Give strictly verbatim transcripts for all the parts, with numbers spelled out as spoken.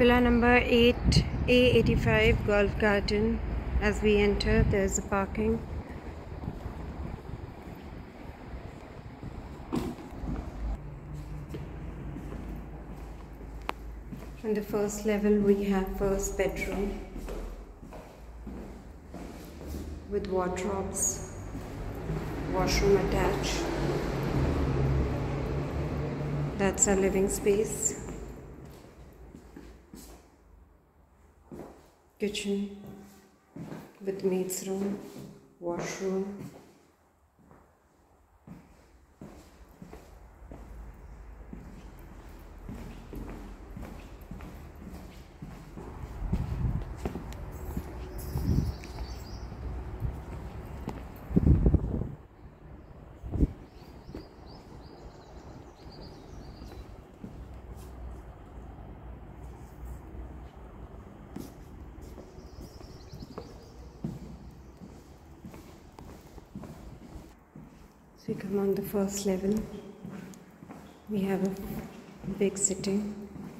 Villa number eight, A eighty-five Golf Garden. As we enter, there's a parking. On the first level, we have first bedroom with wardrobes, washroom attached. That's our living space. Kitchen with maid's room, washroom. So we come on the first level. We have a big sitting.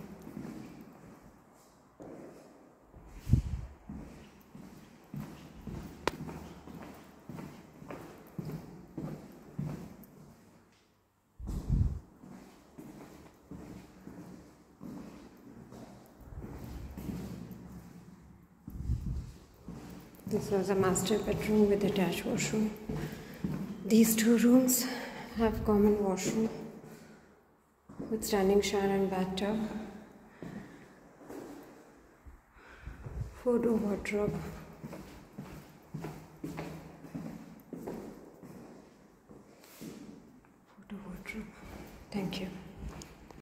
This was a master bedroom with attached washroom. These two rooms have common washroom with standing shower and bathtub. Four-door wardrobe.